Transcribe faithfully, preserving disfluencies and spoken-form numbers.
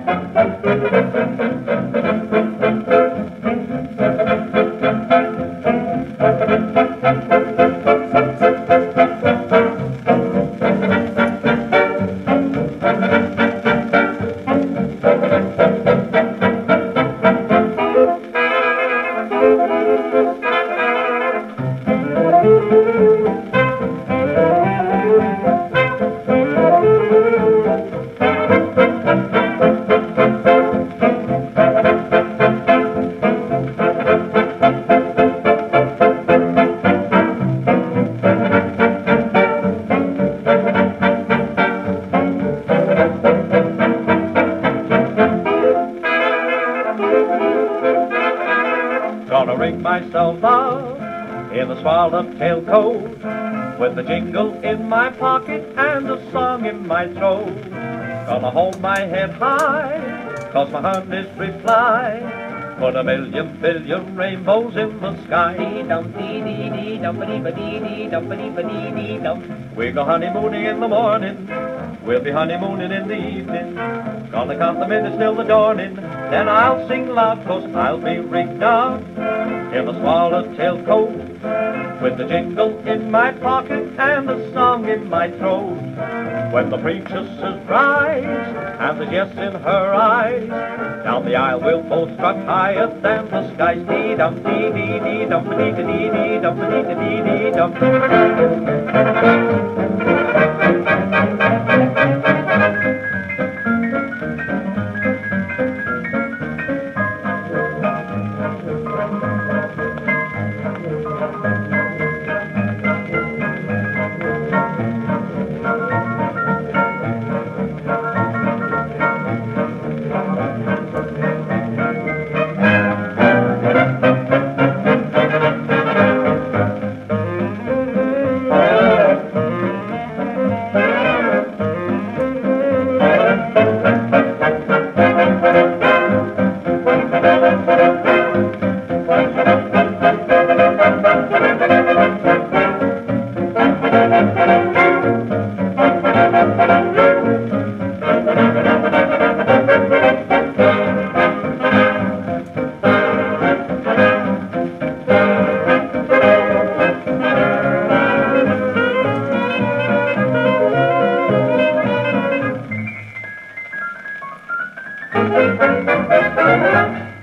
Gonna ring myself up in the swallowtail coat, with the jingle in my pocket and the song in my throat. Gonna hold my head high, cause my honey's reply, put a million billion rainbows in the sky. We go honeymooning in the morning, we'll be honeymooning in the evening. Gonna count the minutes till the dawning, then I'll sing loud, cause I'll be rigged up in the swallowtail coat, with the jingle in my pocket and the song in my throat. When the princesses rise and there's yes in her eyes, down the aisle we'll both strut higher than the skies. Dee dum dee dee dee dum dee dee dee dum dee dee dee dum. Thank you.